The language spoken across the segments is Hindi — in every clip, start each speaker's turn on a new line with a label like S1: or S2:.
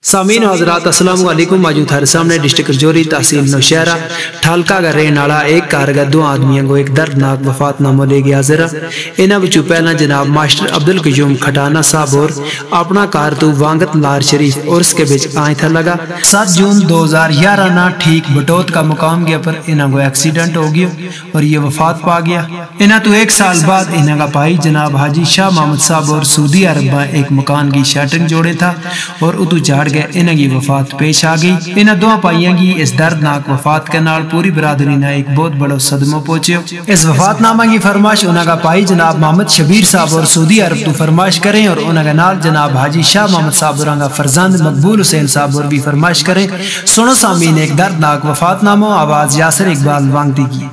S1: सामीन हजरात अस्सलाम वालेकुम। मौजूद हर सामने डिस्ट्रिक्ट रजौरी तहसील नौशहरा ठालका का रहने वाला एक कारगर दो आदमियों को एक दर्दनाक वफातनामा ले गया। जरा इन्हों बच्चों पहला जनाब मास्टर अब्दुल कयूम खटाना साहब और अपना कारतू वांगत लार शरीफ और उसके बिच आए था लगा 7 जून 2011 ना ठीक बटोत का मुकाम गया पर इन्हों को एक्सीडेंट हो गया और ये वफात पा गया। इन्हों तो एक साल बाद इन्हों का भाई जनाब हाजी शाह मोहम्मद साहब और सऊदी अरब में एक मकान की शटरिंग जोड़े था और उतू झाड़ इन्हों की वफात पेश आ गई। इन्होंने दो भाइयों की इस दर्दनाक वफात के नाल पूरी बरादरी ने एक बहुत बड़ा सदमा पहुंचे। इस वफातनामा की फरमाइश उन्होंने भाई जनाब मोहम्मद शबीर साहब और सऊदी अरब तो फरमाइश करें और उन्होंने नाल जनाब हाजी शाह मोहम्मद साहब और फरजंद मकबूल हुसैन साहब और भी फरमाइश करें। सुनो सामीन एक दर्दनाक वफातनामा आवाज यासिर इकबाल वांगदी की।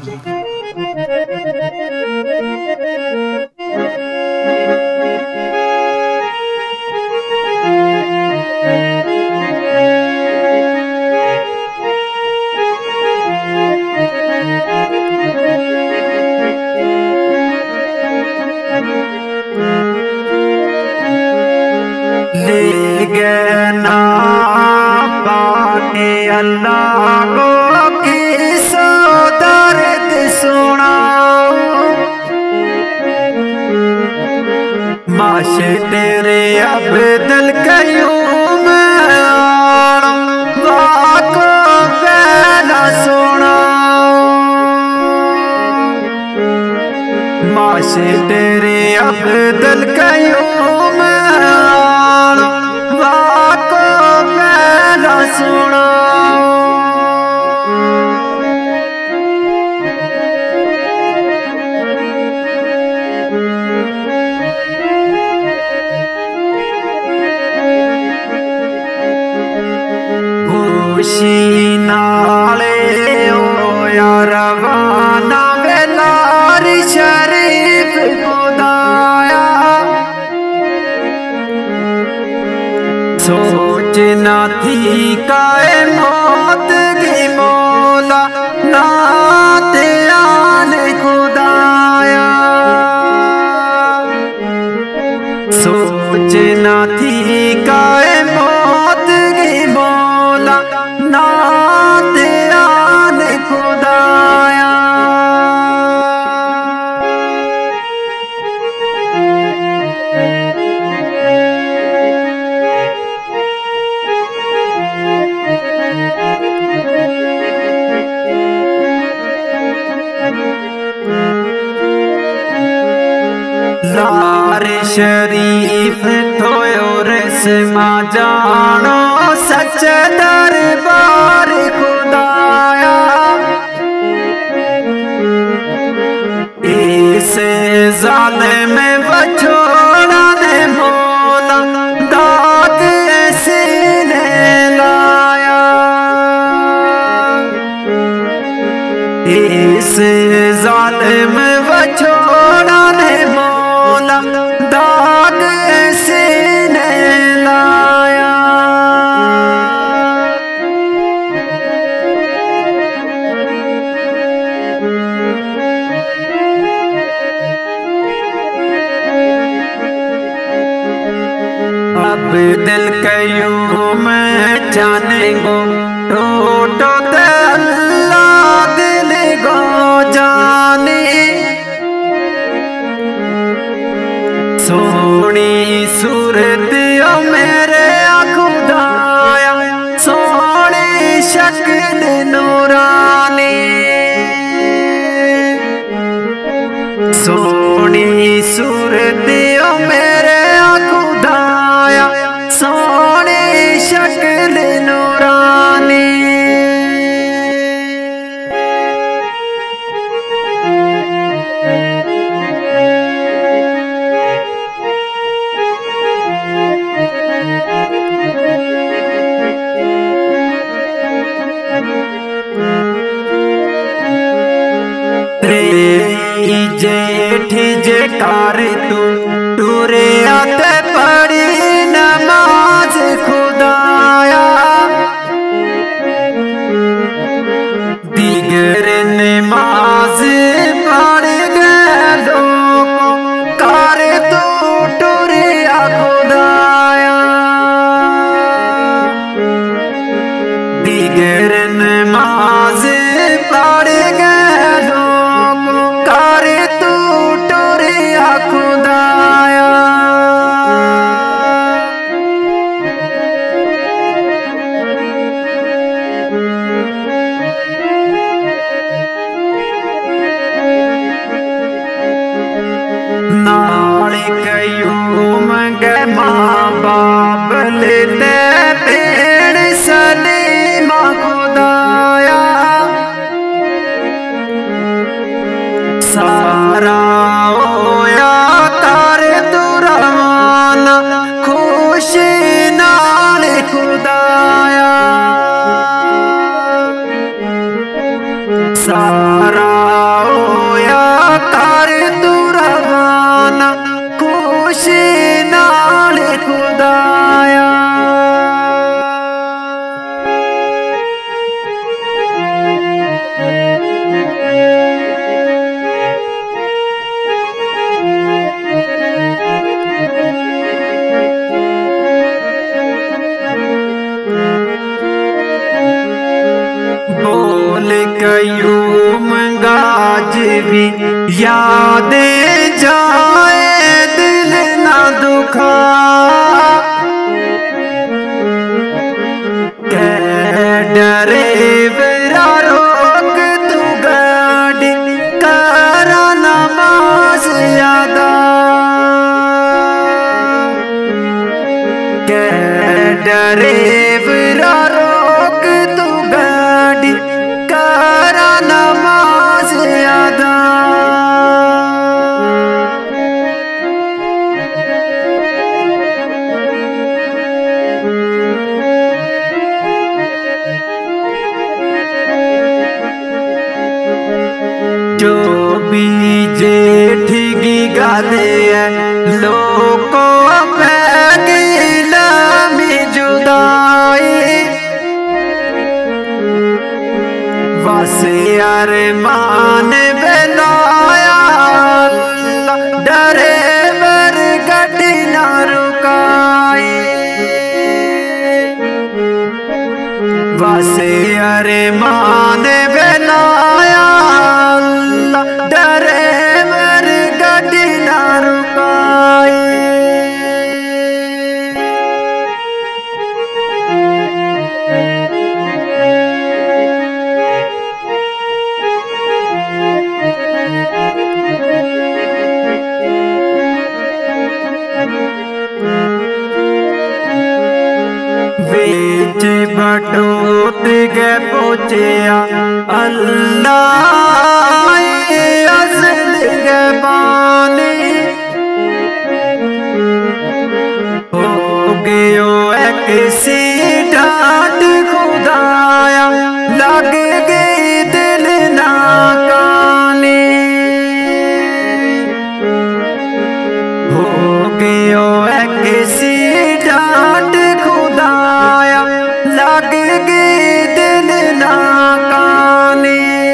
S2: अल्लाह को किसो दर्द सुनाओ, माशे तेरे अब्दुल कयूम वाको पहला सुनाओ, माशे तेरे अब्दुल कयूम वाको पहला सुनाओ। खुशी नाले ओ यार रवाना बेलार शरीफ खुदाया, सोचना थी काए मौत की मौला ना त्यान खुदाया, सोचना थी काए मौत की मौला ना त्यान खुदाया। लार शरीफ थोयो रस्मा जानो सच दरबार खुदाया, इस जालिम बछोड़ा ने मौला दाग सीने लाया, इस जालिम बछोड़ा ने मौला दाग सीने लाया। अब्दुल कयूम जाने गो टोटो अल्लाह दिल गो जाने, सोनी सूरत मेरे खुदाया सोनी शक्ल नूरानी, सोनी सूरत मेरे खुदाया सोनी शक्ल नूरानी। जेठ जेठार तू टूरे आते पड़ी नमाज खुदाया, दिगर नमाज पढ़ गए लोग कार तू टूरे खुदाया। दिगर नमाज पढ़ गए लोग कर तू टुरिया खुदाया। नाल कयूम गए माँ बाप लेते पेड़ सलीमा खुदाया। सारा होया कर तू रवाना खुशी नाल खुदाया। सारा होया कर तू रवाना खुशी नाल खुदाया। बोल कयूम गाज भी यादें जाए दिल ना दुखा। डरे बेरा रोक तू गाड़ी करा नमाज यादा। डरे बेरा रोक तू गाड़ी करा नमाज यादा। जो भी जेठी गाले है लोगों में जुदाई। वसे अरमान बनाया डरे बर गड्डी ना रुकाई। वसे अरमान बनाया डरे बर गड्डी ना रुकाई। बीच बटोत गए पहुँचिया अल्लाह असल गए बानी। हो गयो किसी डांट खुदाया लग गई दिल ना कानी। हो गयो किसी डांट खुदाया लग गई दिल ना कानी।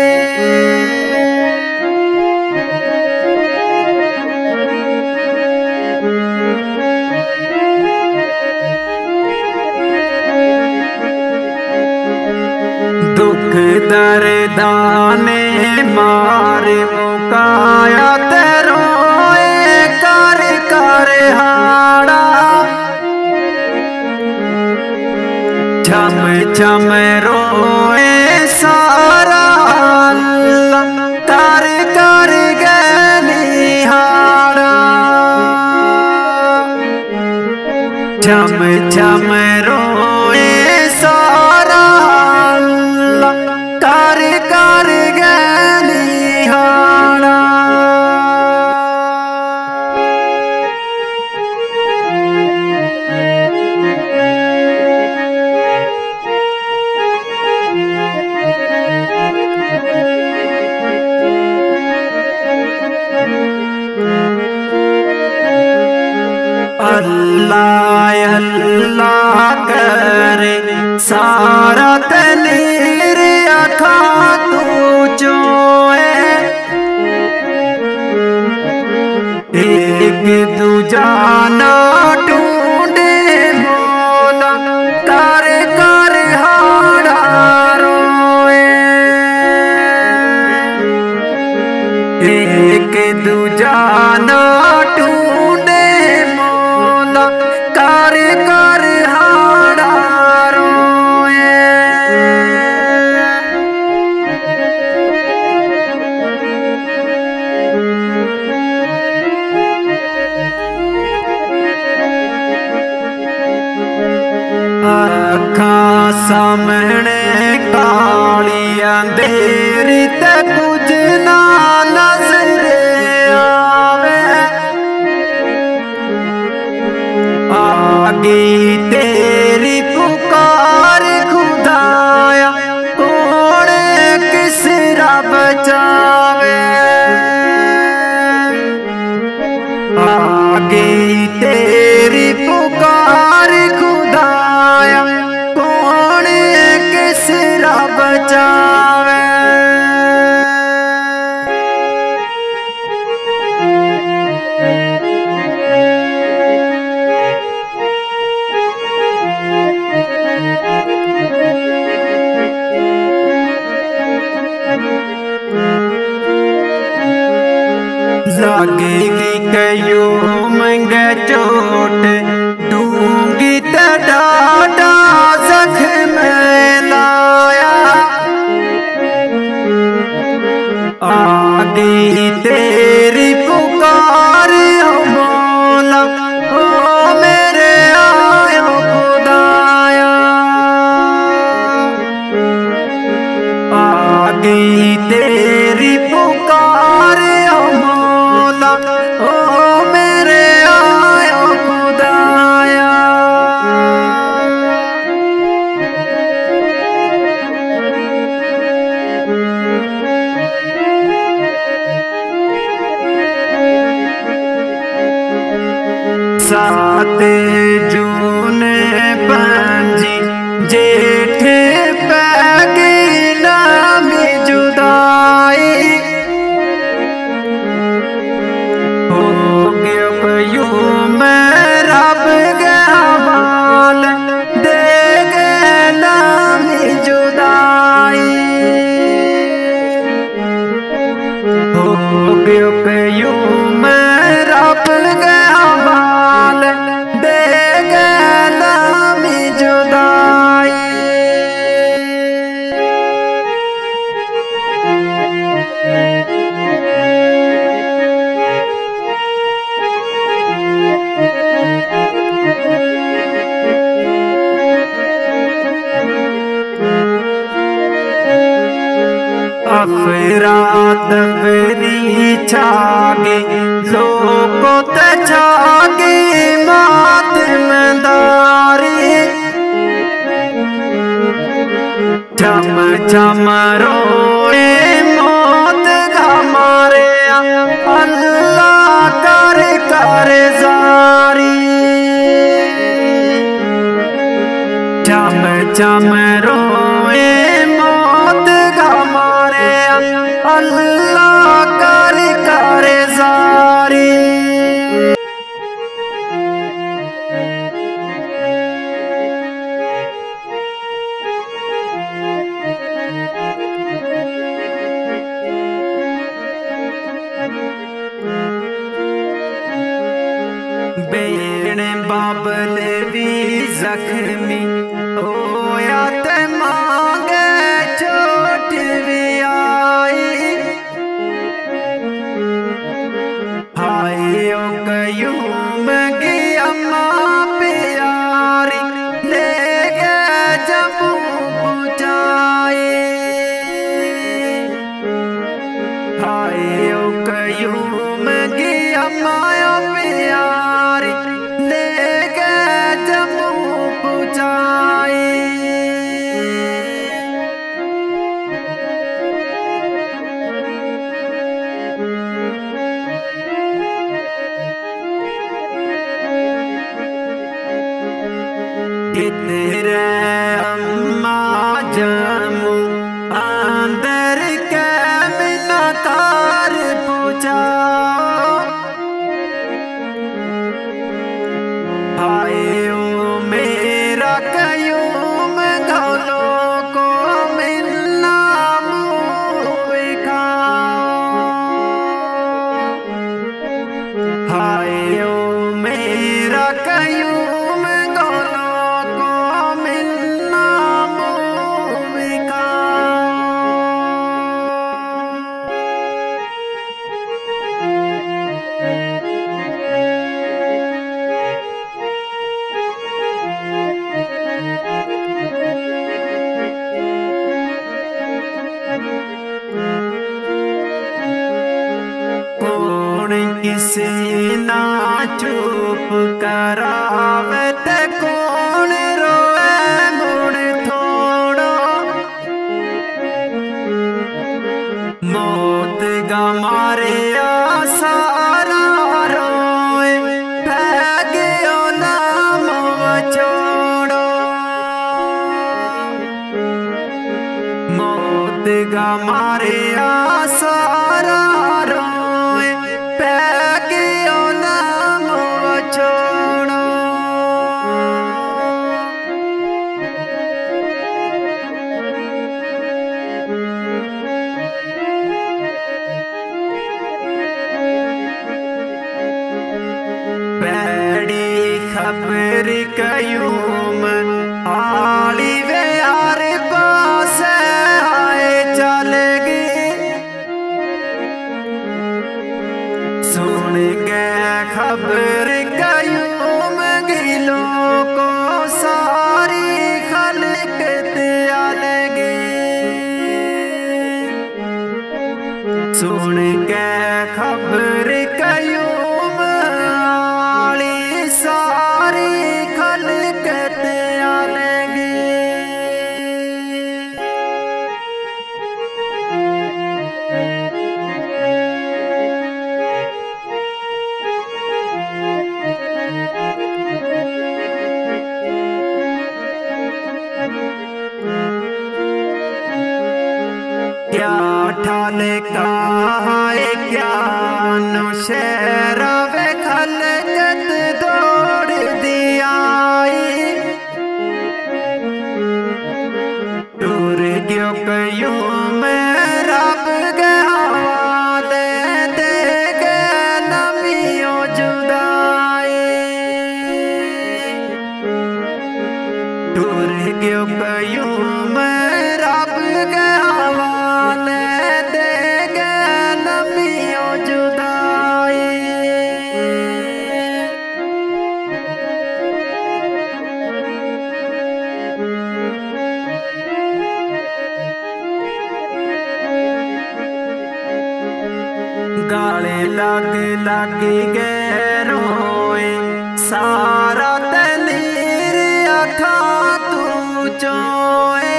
S2: दुख दर्दाने मार मुकाया तेरोए कर कर हाड़ा। छम छम रोए सारा कर कर गली हाड़ा। छम छम रोए सारा कर कर गली हाड़ा। अल्लाह अल्लाह करे सारा तनीर आखा तू जोए। एक दूजा ना ढूंढे मौला कर कर हाड़ा अखां सामने काली अंधेरी ते कुछ ना नजर आवे। आगे तेरी पुकार खुदाया कौन किस रब बचावे। आगे तेरी पुकार खुदाया कौन किस रब बचावे। लागेगी कयो मंगे चोट दूंगी ते डाटा जख्म लाया। आगे तेरी पुकार हो मौला ओ मेरे आयो खुदाया। आगे तेरी पुकार हो मौला ओ मेरे आयो खुदाया। सात जून पंजी जेठे पैगी नामी जुदाई। हो गयो कयो मैं रब गया बाल दे गए नामी जुदाई। हो गयो कयो मैं रब गया बाल दे गए नामी जुदाई। अफरा तफरी छागे लोगों ते छागे मातमदारी। चम चम रोए मौत हमारे अल्लाह कर जारी। चम चम रोए मौत हमारे अल्लाह कर जारी। बेण बाबल भी जख्मी होया ते मांगे चोट भी आई। हाय ओ कयूम की अम्मा प्यारी ले गए जम्मू पहुंचाई। हाय ओ कयूम की अम्मा प्यारी ले गए जम्मू पहुंचाई। करावे ते कौन रोए मुड़ थोड़ो। मौत गा मारे सारा रोए गयो नाम छोड़ो। मौत गा मारे सारा रोए गयो नाम छोड़ो। बैड़ी खबर कयूम आली वे यार पास आए चलेगी। सुन गए खबर कयूम गिलो को सारी खलक त्यालगी। सुन गए खबर कयूम आली सारी खलक त्यालगी। क्या ठाल काए क्या नौशहरा वे खलकत दौड़ दियाई। टूर गयो कयूम रब गवा दे गे नमियों जुदाई। टूर गयो कयूम रब गवा दे गे नमियों जुदाई। गाले लग गए रोए सारा तनीर अखा तू चोए।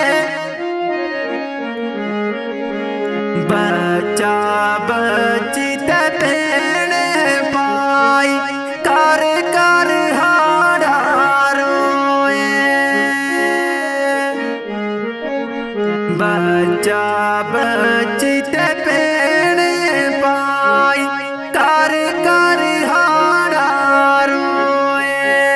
S2: बच्चा बच्ची ते भेड़े पाई कर कर हाड़ा रोए। बच्चा बच्ची ते भेड़े पाई कर कर हाड़ा रोए।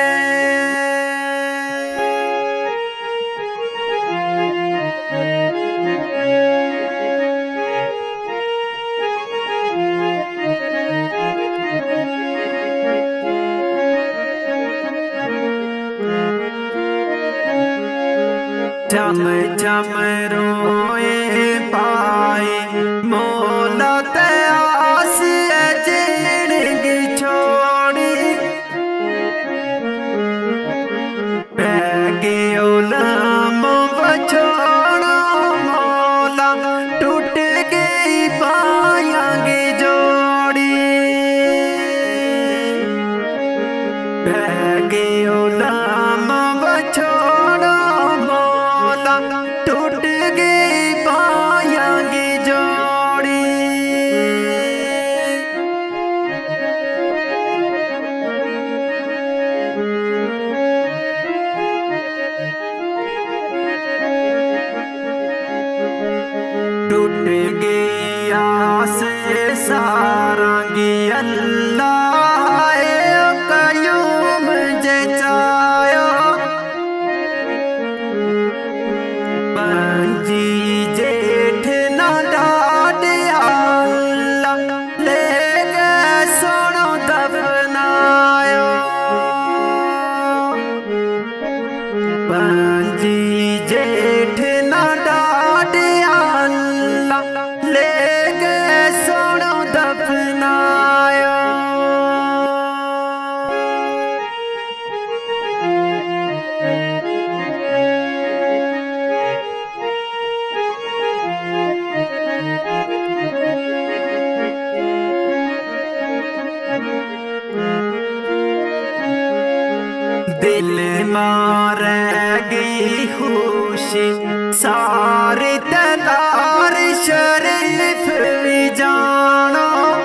S2: चम चम रोए पाए मौला ते आस जिंदगी छोड़ी। पै गयो नाम बछोड़ो मौला टूट गई पायांगी जोड़ी। पै गयो नाम बछोड़ो मौला टूट गई पायांगी जोड़ी। टूट गई आस सारांगी अल्लाह कयूम जे चायो। पंजी जेठ ना डाटिया ले गए सोनो दफनायो। पंजी जेठ ना डाटिया ले गए सोनो दफनायो। खामोशी सारे तलार शरीफ भी जानो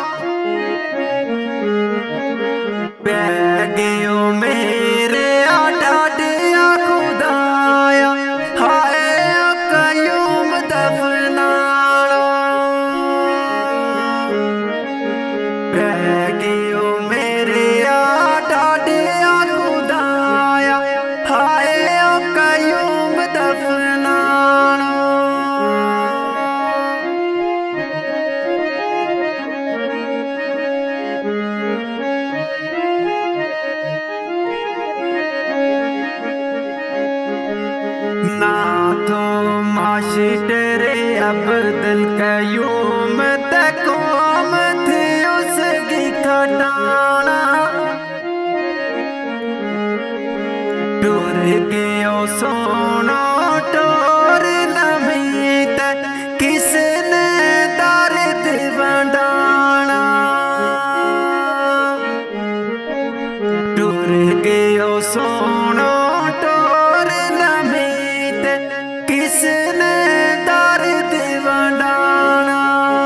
S2: पैगियो मेरे आडाडिया खुदाया हाय कयूम दफनानो पैगियो मेरे आडाडिया खुदाया हाय कयूम दफनानो ना तो मास्टर अब्दुल कयूम तकोम थे उसकी खटाना टूर गयो सोनो टोर लमीत किसने दर्द बंडाना टूर गयो सोनो टोर लमीत किसने दर्द बंडाना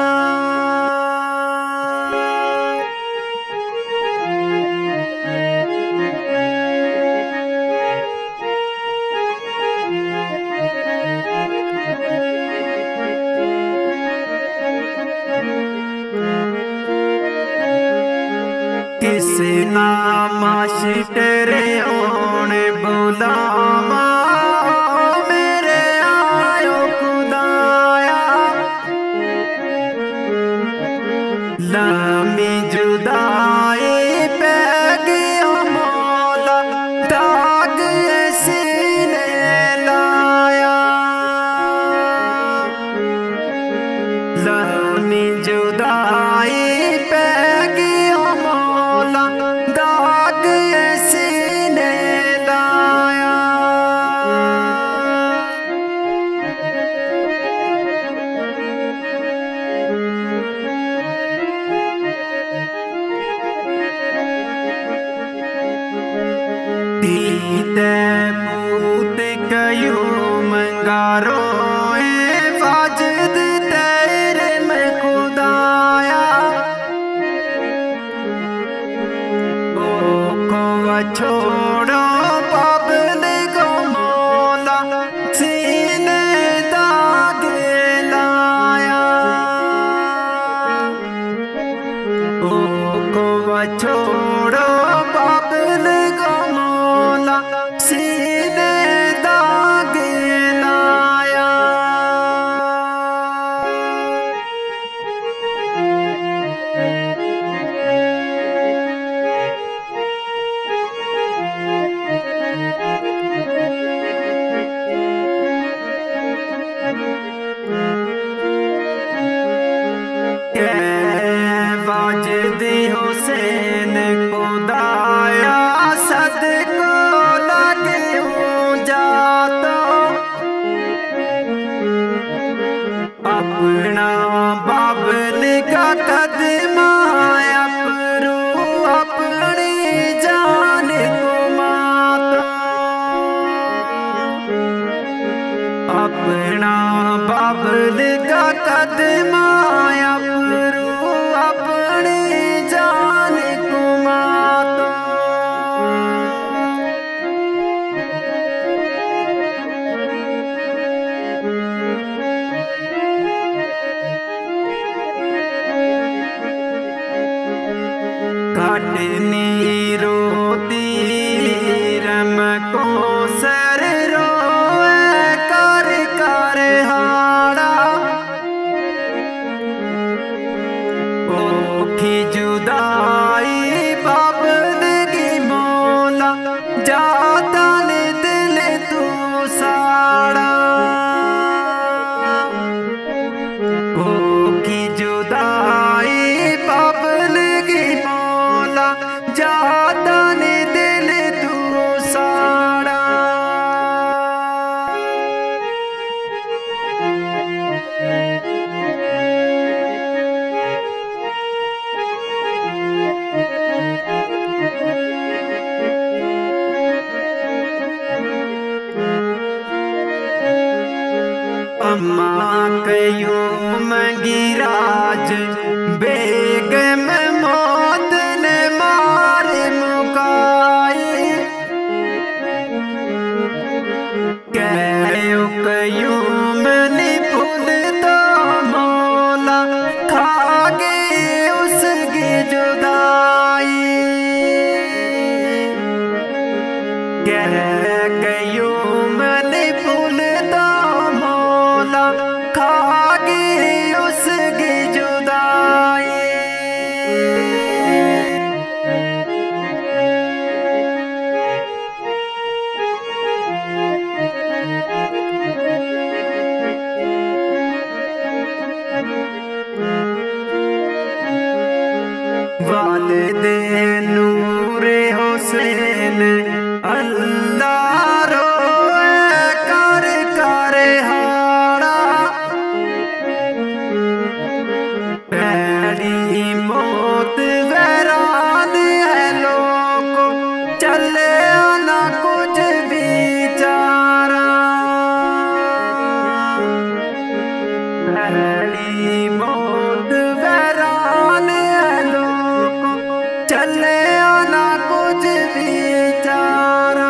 S2: किसी ना मास्टर ओने बुलावा मेरे आयो खुदाया लमी जुदाई पे गयो मौला दाग सीने लाया लमी जुदाई पे गयो मौला दाग सीने लाया दीते पूत कयूम गारो वाजिद तेरे में खुदाया ओ को छोड़ो बाबल को मौला सीने दाग लाया ओ को छोड़ो बाबल को मौला सीने दाग लाया वाजिद हुसैन खुदाया सद को लगे जातो अपना बाबल का कदमा अपरू अपनी जान को मातो अपना बाबल का कदमा अपरू अपनी जान को मातो काटनी रोती रम को सर रोए कर कर हाड़ा ओखी जुदाई बाबल की मौला जाता ने दिल तू साड़ा ओखी जुदाई बाबल की मौला जा अम्मा कयूम गिराज बेगम मौत ने मार मुकाई कयो कयूम ने फुल तो मौला खा गए उसकी जुदाई कयूम ने फुल तो मौला खा गए उसकी जुदाई वालिदे नूरे हुसैन अल्लाह रोए कर कर हाड़ा पहली मौत वैरान है लोगो चले ना कुछ बिचारा पहली मौत वैरान है लोगो चले ना कुछ बिचारा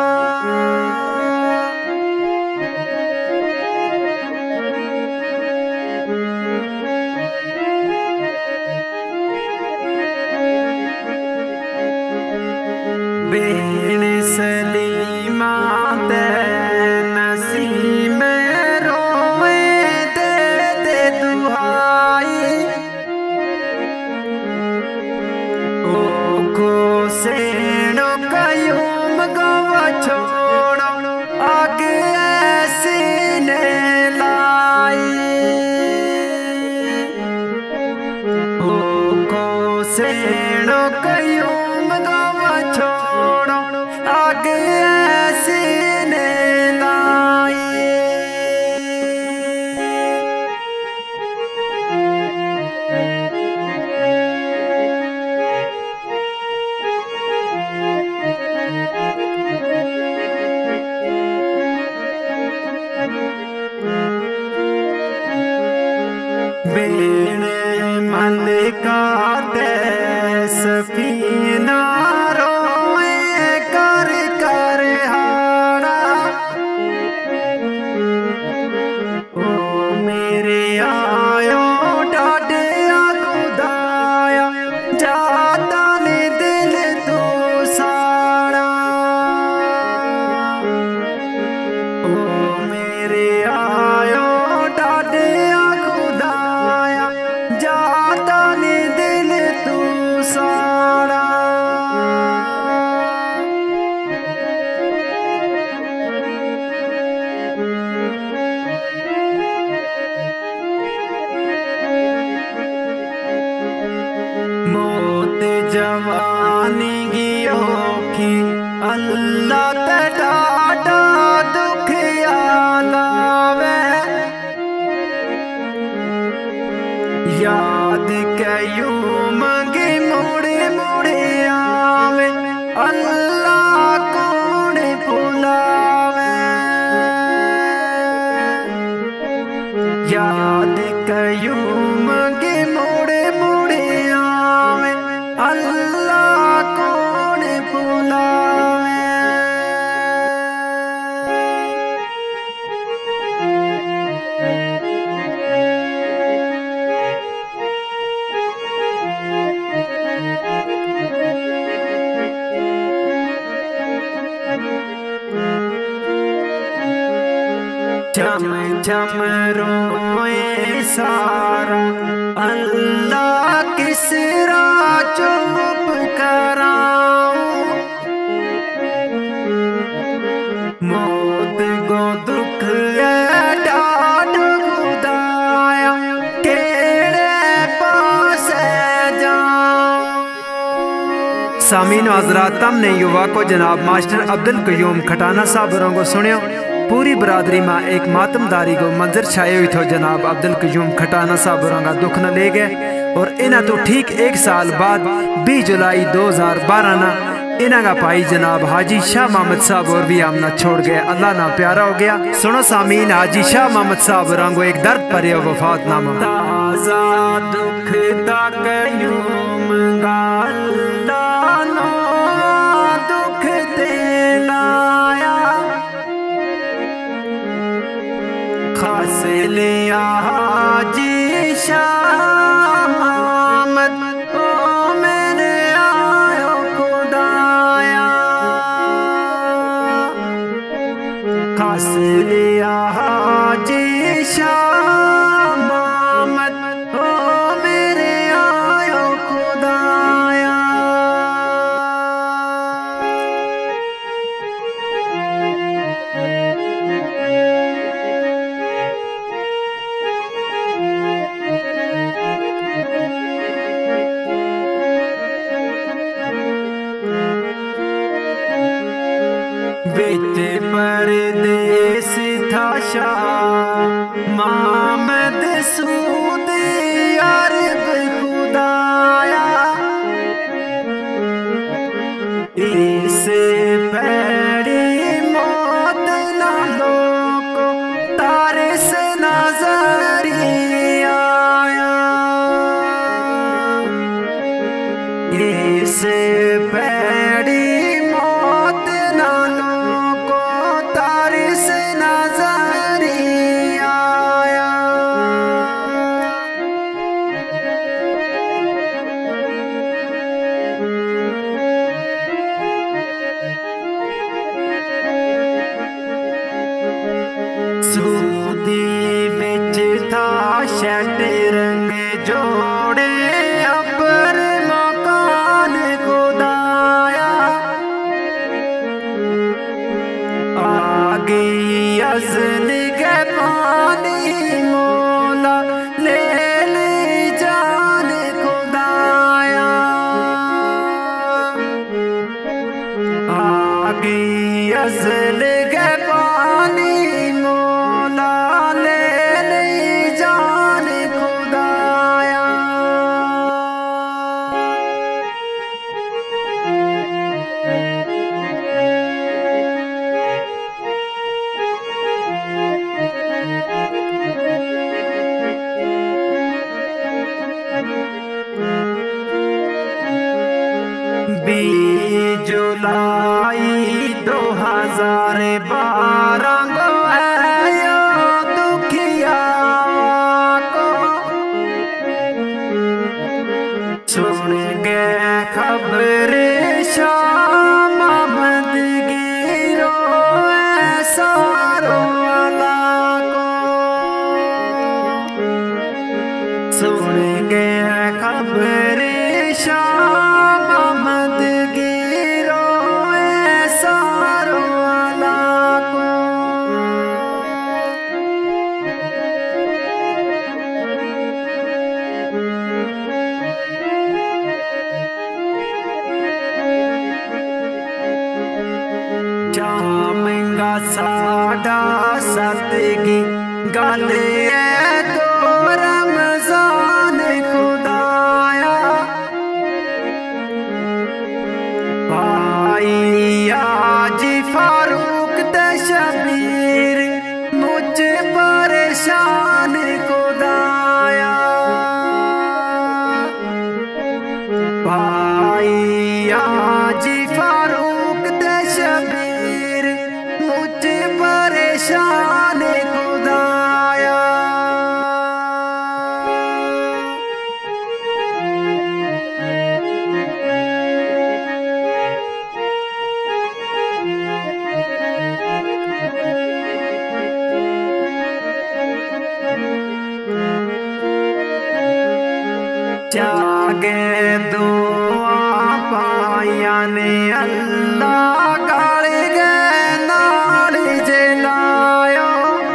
S2: बेन सलीमा ते नसीम रोए दे दे दुहाई ओ को सेनो कयूम गवा छोड़ो आगे ऐसी ने लाई ओ को सेनो कयूम गवा छोड़ो आगे ऐसी ने लाई बेन मलिका दे सफीना रोए कर कर हाड़ा ओ मेरे आयो डाडिया खुदाया जाता ने दिल तू साड़ा ओ मेरे आयो डाडिया खुदाया जाता ने दिल तू साड़ा मौत जवानी की औखी अल्लाह ते डाटा दुख आलावे याद कयूम के मुड़े मुड़े आवे अल्लाह कौन भुलावे याद कयूम के मुड़े मुड़े आवे अल्लाह कौन भुलावे चम चम रोए सारा अल्लाह किसरा चुप कराऊं मौत को दुख डाट खुदाया तेरे पास जाऊं। सामीन हज़रात हमने युवा को जनाब मास्टर अब्दुल कयूम खटाना साहब को सुनियो पूरी बरादरी में एक मातमदारी को मंजर छाए हुई थो जनाब अब्दुल कयूम खटाना साहब का दुख न ले गए और इन्हें तो ठीक एक साल बाद 20 जुलाई 2012 ना
S1: इन्हों का भाई जनाब हाजी शाह मोहम्मद साहब और भी आमना छोड़ गए, अल्लाह ना प्यारा हो गया। सुनो सामीन, हाजी शाह मोहम्मद साहब रंगो एक दर्द पर वफातनामा।
S2: ताजा दुख दुख ते लाया खास लिया हाजी शाह मोहम्मद ओ मेरे आयो खुदाया, खास लिया हाजी शाह मोहम्मद ओ मेरे आयो खुदाया। बिच परदेस था शाह मोहम्मद सूदी अरब खुदाया, इसे पैड़ी मौत ना लोको तारे से नजरी आया, इसे पैड़ी मौत ना लोको तारे से नजरी आया। सूदी बिच था शट रंग जोड़े अपर मकान खुदाया, आगे अज़ल के पानी मौला ले ले जान खुदाया, आगे अज़ल के पानी मौला ले ले जान खुदाया। जुलाई 2012 को आयो दुखिया को सुन गए खबर शाह मोहम्मद गिरो सारो वाला को, सुन गए खबर शाह मोहम्मद गिरो सारो वाला को। जामंगा साडा सतगी गल तो रमजान खुदाया, भाई आजी फारूक ते शबीर मुझ परेशान खुदाया, भाई आजी फारूक ते शबीर मुझ परेशान खुदाया। जागे दुआ पाया ने अल्लाह काल गए नाल जलायो,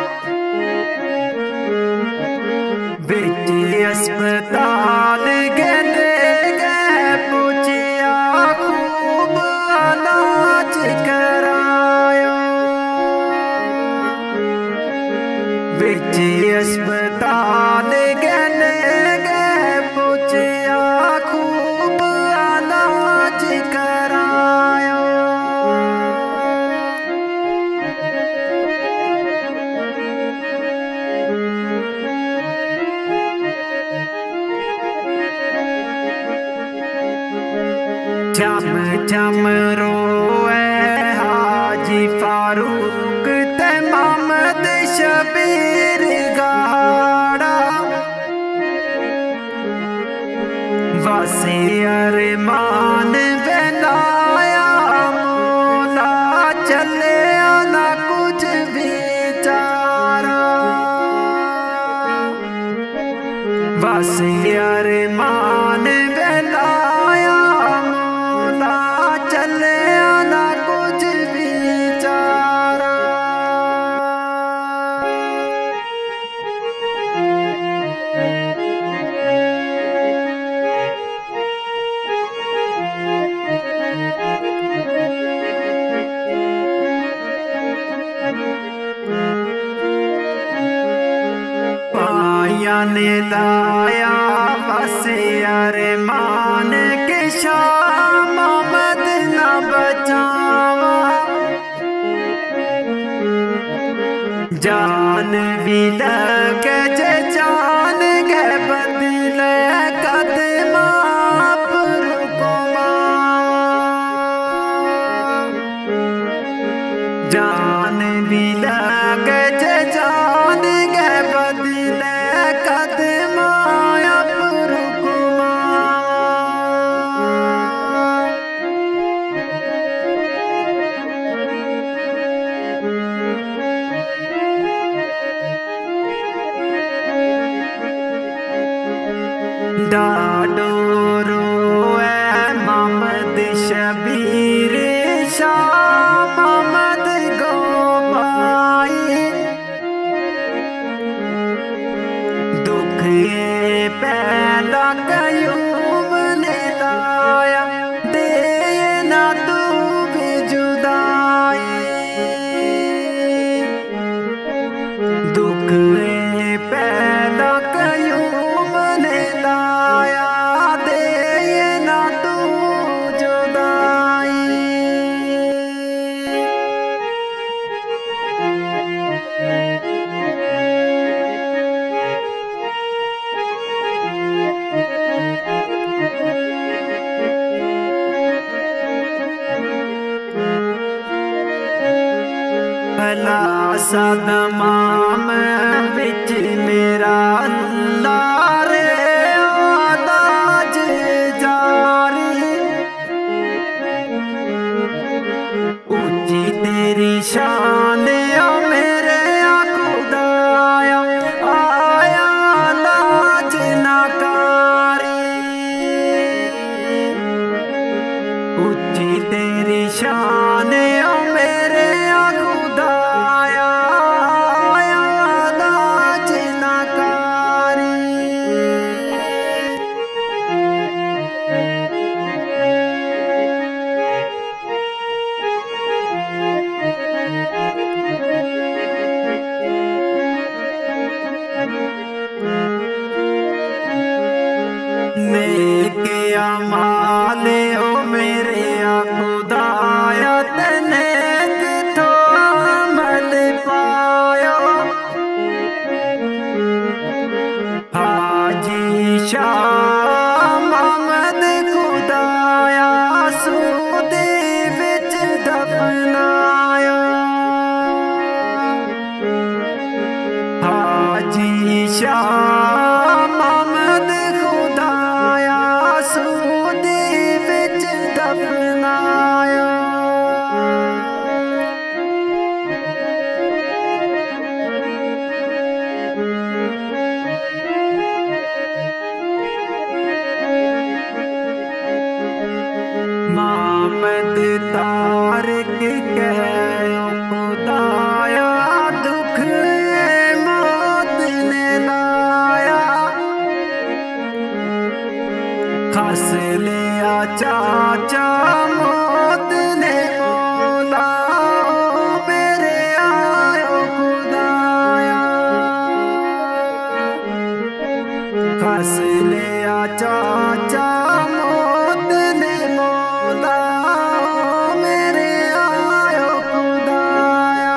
S2: बिच अस्पताल गले गए पूछिया खूब इलाज करायो, बिच अस्पताल गले गए पूछिया खूब इलाज करायो। चम चम रोए हाजी फारूक ते मोहम्मद शबीर गाड़ा वासे अरमान बनाया मौला चले ना कुछ विचारा वासे अरमान बनाया मौला चले ना कुछ विचारा ने लाया वसे अरमान के शाह मोहम्मद न बचावा जान भी लगे जान के बदले कदमा पर जान भी लगे जान के बदले कदमाया पर डाडो रोए मोहम्मद शबीर शाह मोहम्मद गो भाई दुख पहला कयूम ने लाया दे ना तू भी जुदाई दुख पहला कयूम ने लाया दे ना तू जुदाई भला सदमाम विच मेरा अल्लाह रे आदाज जारी ऊंची तेरी शान मेरे खुदाया आया लाज नाकारी ऊंची तेरी शान मेरे खुदाया आया लाज नाकारी नेक अमाल ओ मेरे खुदाया नेक तो अमल पायो हाजी शाह मोहम्मद खुदाया सूदे विच दफनाया हाजी शाह मोहम्मद खुदाया सूदे विच दफनाया मोहम्मद तारिक कह खुदाया दुख मौत ने लाया खस लिया चाचा मौत ने मौला मेरे आयो खुदाया खस लिया चाचा मौत ने मौला मेरे आयो खुदाया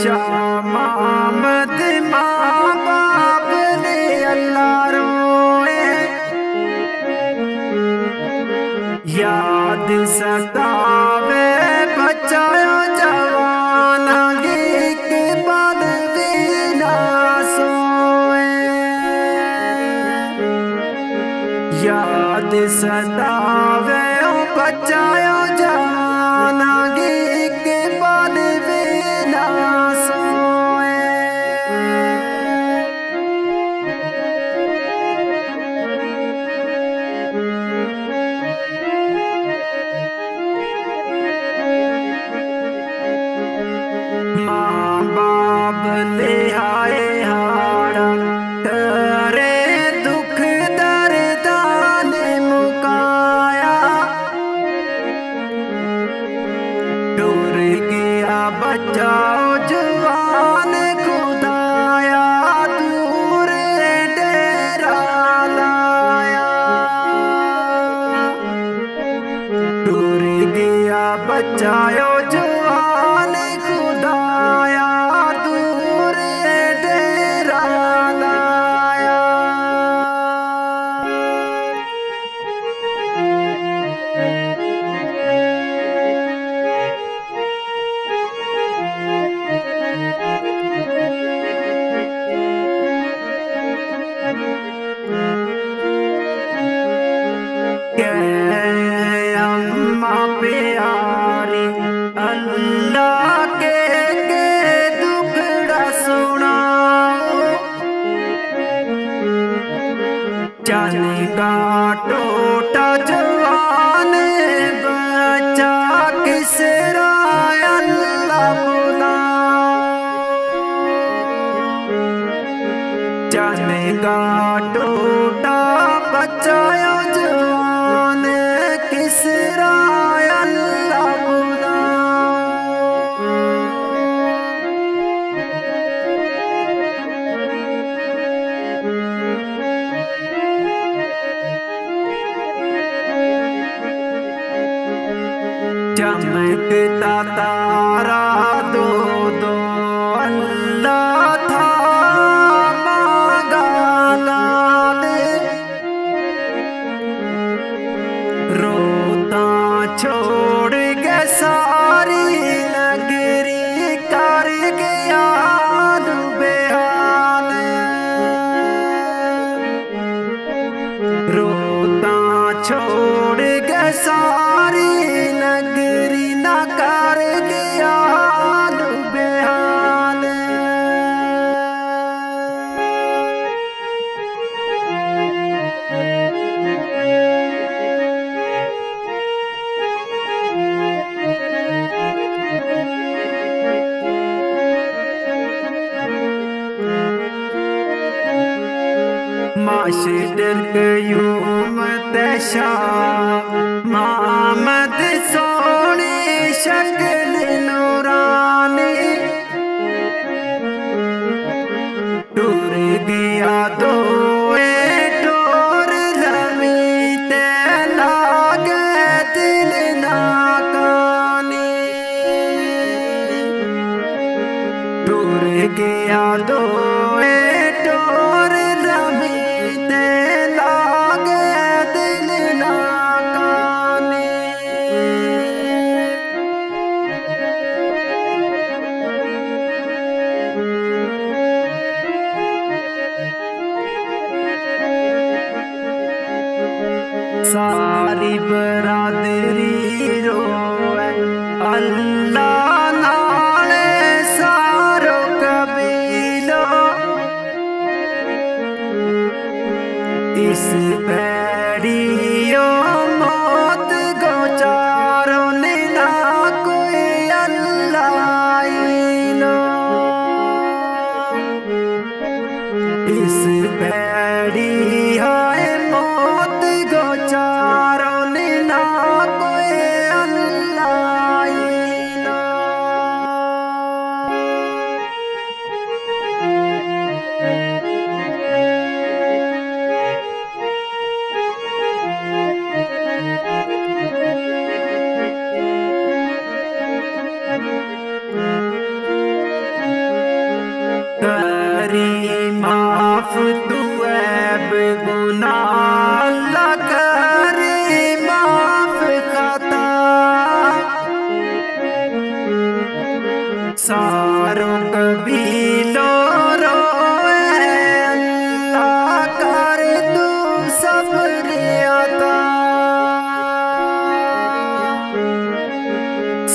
S2: शाह मोहम्मद माँ बाप ने अल्लाह रोए, याद सतावे बचायो जवान के बाद भी ना सोए, याद सतावे बचायो जवान के बाद भी ना सोए। माँ बाप ले आए हाड़ा करे दुख दर्दान मुकाया, टूर गया बचाओ जवान खुदाया दूर डेरा लाया, टूर गया बचाओ जवान खुदाया दूर डेरा लाया। अम्मा प्यारी अल्लाह के दुखड़ा सुनाओ, जानेगा टोटा जवान बच्चा किसरा अल्लाह बुलाओ, जानेगा टोटा बचायो जवान किसरा अल्लाह बुलाओ। चमकता तारा दो दो अल्लाह था मांगा लाल, रोता छोड़ के सारी नगरी कर गया बेहाल, रोता छोड़ के सारी नगरी न कर गया बेहाल। मास्टर कयूम शाह मोहम्मद सोनी शक्ल नूरानी, टूर गया दो टोर जमीन लागे दिल नाकानी, टूर गया दो टोर जमीन लागे दिल नाकानी।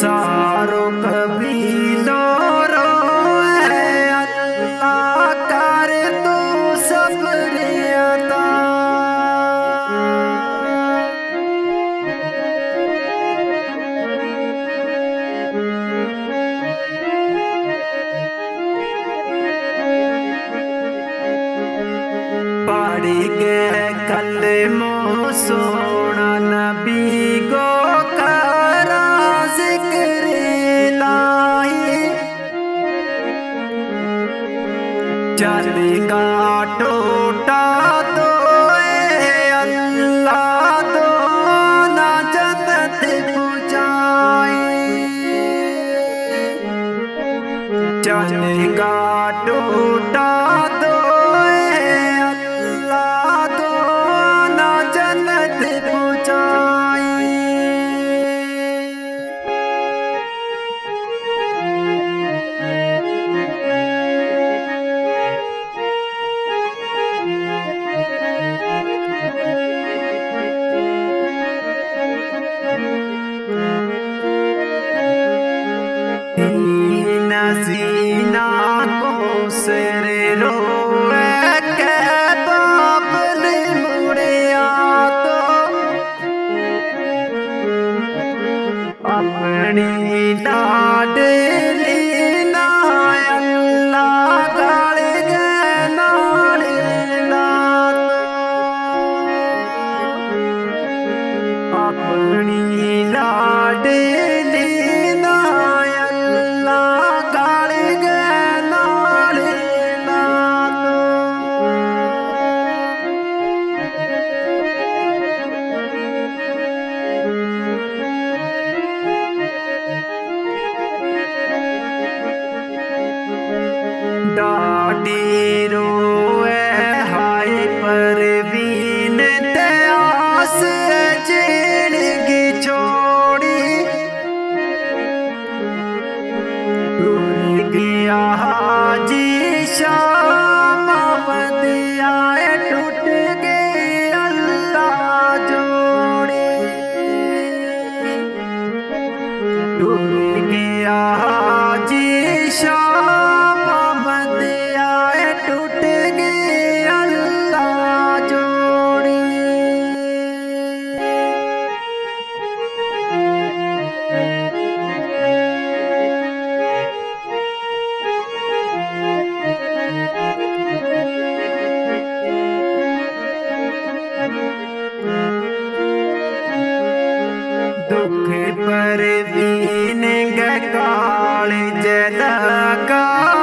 S2: सारो कबीलो रोए अल्लाह कर तू सब्र अता। पढ़ के कलमो सोना नबी को करा जिक्र इलाही, चलेगा टूटा तो अल्लाह तो ना जन्नत पहुंचाए, चलेगा टूटा तो अल्लाह तो ना जन्नत पहुंचाए। सीना को सिर रोए के बाबल मुड़िया तो अपनी लाडली ना अल्लाह गड़ गए नाल ला तो अपनी लाडली ना डाडी रोए हाय परवीन ते आस जिंदगी छोड़ी, टूट गया हाजी शाम बदिया टूट गई अल्लाह जोड़ी, टूट गया हाजी शाम टूट गई अल्लाह जोड़ी। दुख पर दीन काल जलगा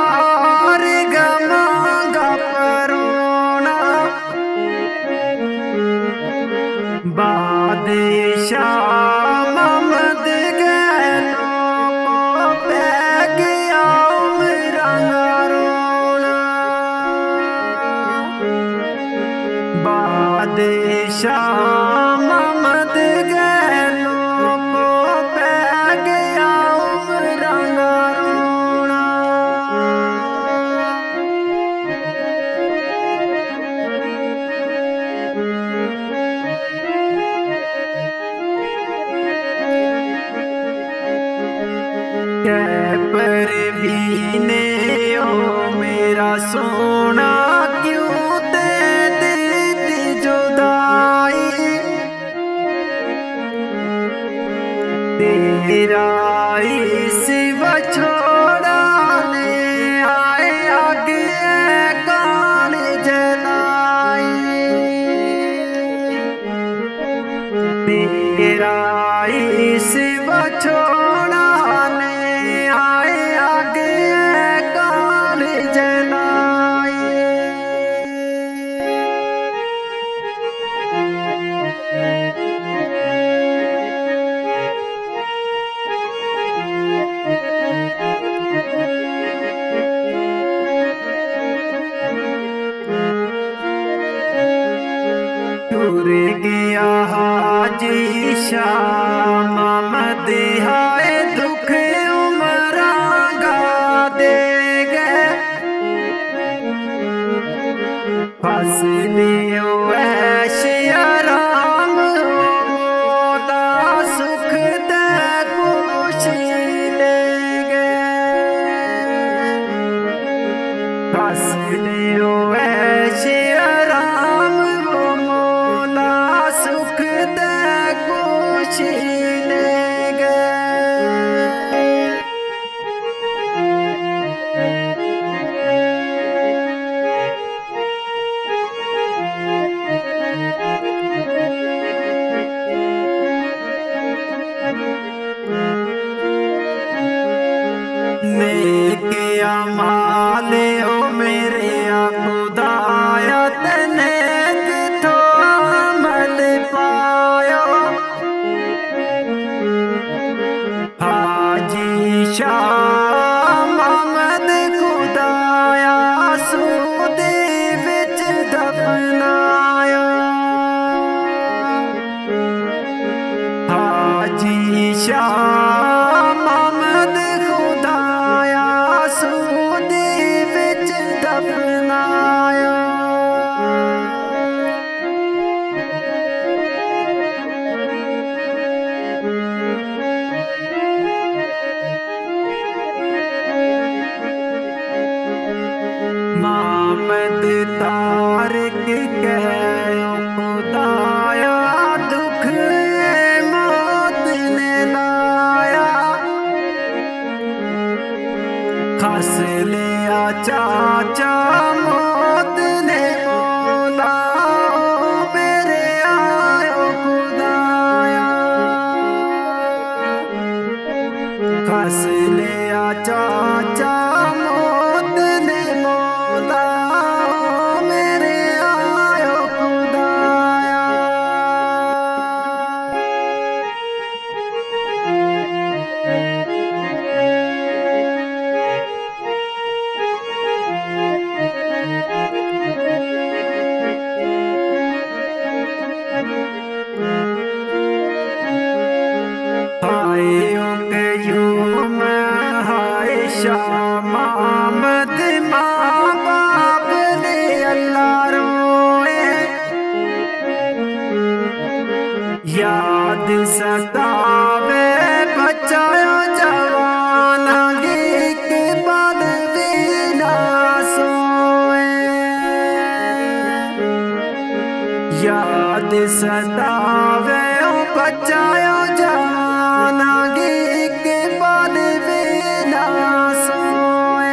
S2: बादशाह ममद गैलो को पै गया उमराना रोना, बादशाह ममद गैलो को पै गया उमराना रोना। परवीन ओ मेरा सोना क्यों ते दी जुदाई, तेरा सिवा छोड़ा ने आए आगे काल जलाई, तेरा सिवा छोड़ा टूर गया हाजी शाह ममद हाय दुख उमरांगा दे गए, फसली ऐश आराम मौला सुख दे खुशियां क्या माले हो मेरे खुदाया तने किथो अमल पायो हाजी शाह मोहम्मद खुदाया सूदे विच दफनाया हाजी शाह मोहम्मद खुदाया सूदे विच दफनाया मोहम्मद तारिक कहो खुदाया दुख मौत ने लाया खस लिया चाचा मौत ने बोला मेरे आयो खुदाया खस लिया चाचा मौत ने बोला मेरे आयो खुदाया हाय शाह मोहम्मद माँ बाप ने अल्लाह रोए याद सतावे बचायो जवान के बाद भी ना सोए याद सतावे बचायो जवान के बाद भी ना सोए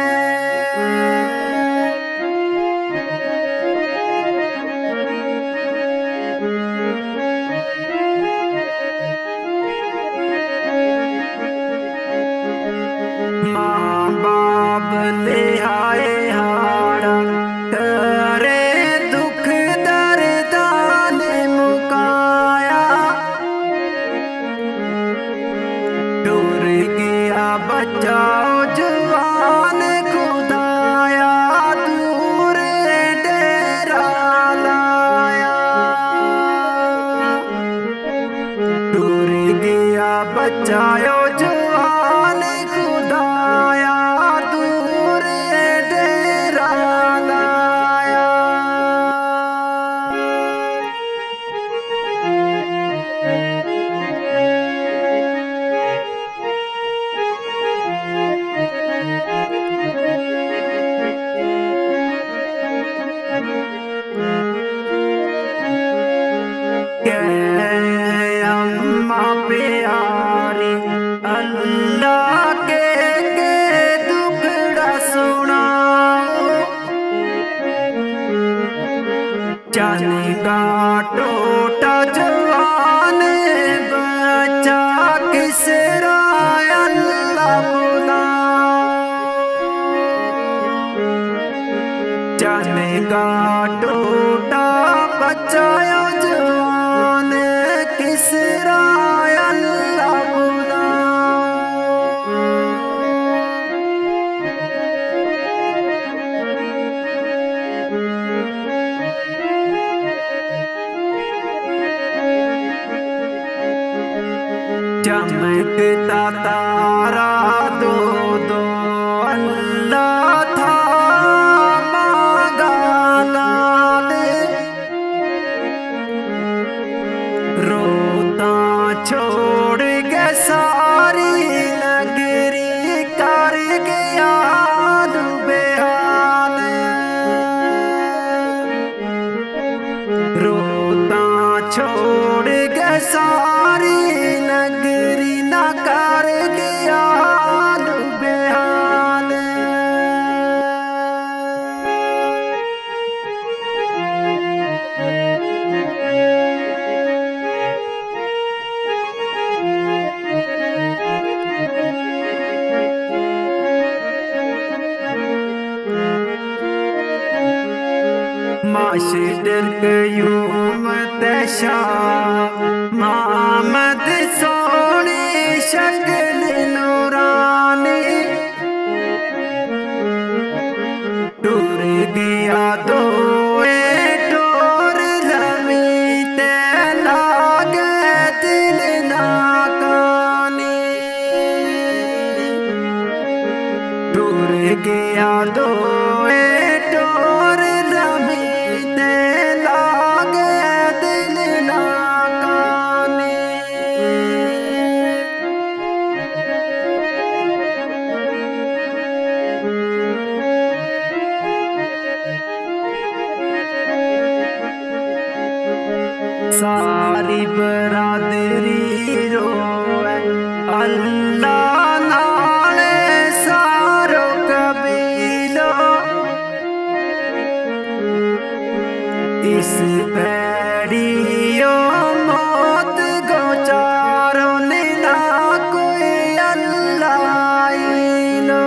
S2: माँ बाप ले आए हाड़ा करे दुख दर्दान मुकाया डूर गया बचाओ जवान खुदाया दूर डेरा लाया डूर गया बचाओ जवान खुदाया दूर डेरा लाया अम्मा प्यारी अल्लाह के दुखड़ा सुनाओ जानेगा टोटा जवान बच्चा किसरा अल्लाह बुलाओ जानेगा टोटा बचायो जवान किसरा अल्लाह बुलाओ चमकता तारा दो दो अल्लाह था मांगा लाल रोता छोड़ के सारी नगरी कर गया बेहाल रोता छोड़ के सारी नगरी न कर गया बेहाल मास्टर क़यूम शाह मोहम्मद सोनी शक्ल नूरानी टूर गया दो गया दो टोर रमीते लागे दिल नाकानी सारी बरादरी रोए अल्लाह इस पैड़ियो मौत गोचारो ना कोई अल्लाह लो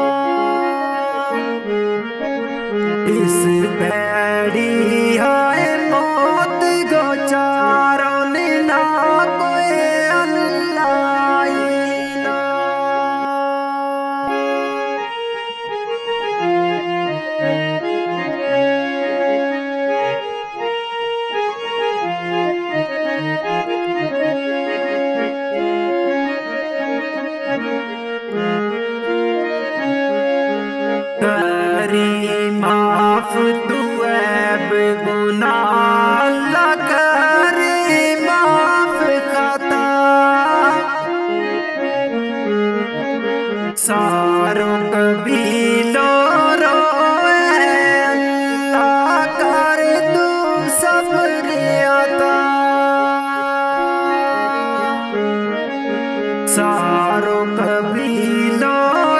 S2: इस पैड़ियो मौत गोचारो ना कोई अल्लाह लो माफ तू ऐब गुनाह अल्लाह करे माफ खता सारों कबीलों रोए अल्लाह कर तू सब्र अता सारों कबीलों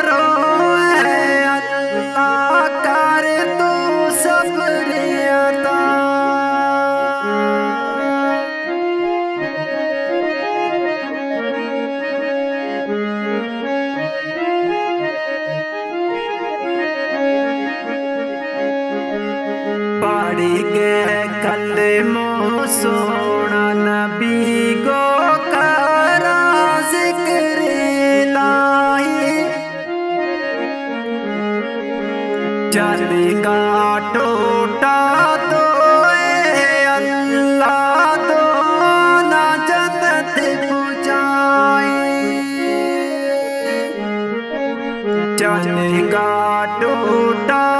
S2: पढ़ के कलमो सोना नबी को करा जिक्र लाही चलेगा टोटा तो अल्लाह तो ना जन्नत पहुँचाए चलेगा टोटा